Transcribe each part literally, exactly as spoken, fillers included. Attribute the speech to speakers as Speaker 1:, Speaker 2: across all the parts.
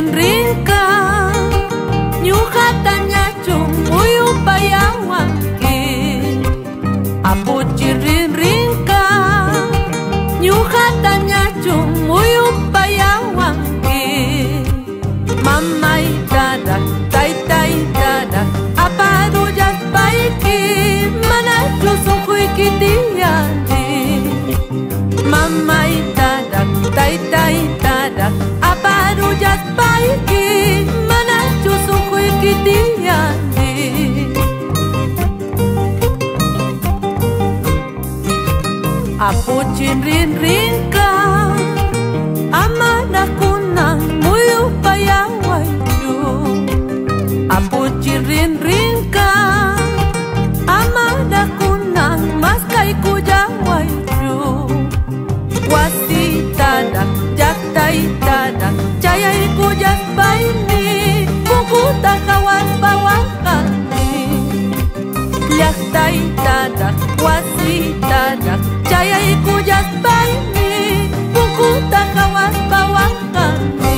Speaker 1: rinrinka ñuqata ñachun muyupayawanki apuchi rinrinka ñuqata ñachun muyupayawanki mamay dada taytay dada aparullaspayki manachu sunquyki tiyani mamay dada taytay dada aparullaspayki manachu sunquyki tiyani apuchin rinrinka amanakunan muyupayawaychu apuchin rinrinka amanakunan maskaykuyawaychu wasitada llaktaytada chayaykullaspaymi pukuta qhawaspawanqanki llaktaytada wasitada chayaykullaspaymi pukuta qhawaspawanqanki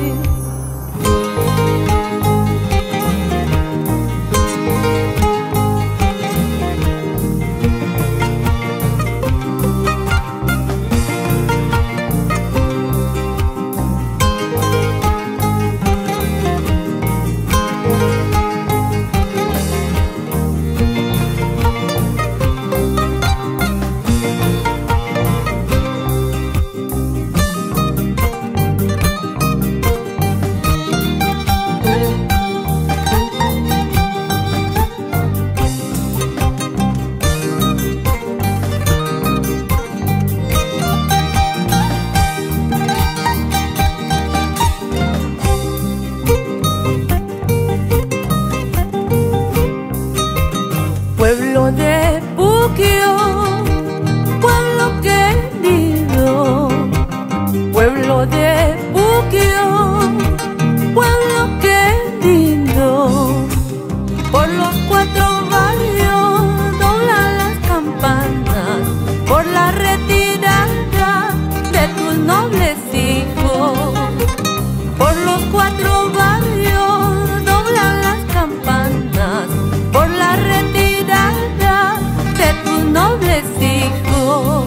Speaker 1: Pueblo de Puquio, pueblo querido, pueblo de Puquio, pueblo querido, por los cuatro barrios doblan las campanas, por la retirada de tus nobles hijos, por los cuatro barrios doblan las campanas, por la retirada de tus nobles hijos.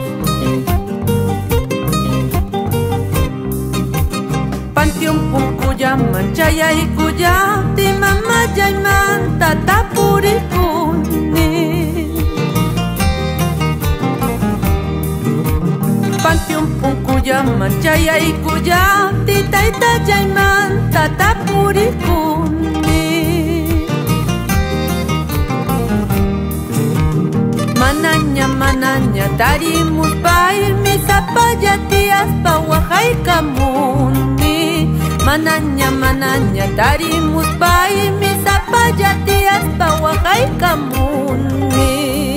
Speaker 1: Panteón Punkuyaman chayaykullapti mamallaymanta tapurikuni Panteón Punkuyaman chayaykullapti taytallaymanta tapurikuni Manaña manaña tarimuspaymi sapallatiaspa waqaykamuni Manaña manaña tarimuspaymi sapallatiaspa waqaykamuni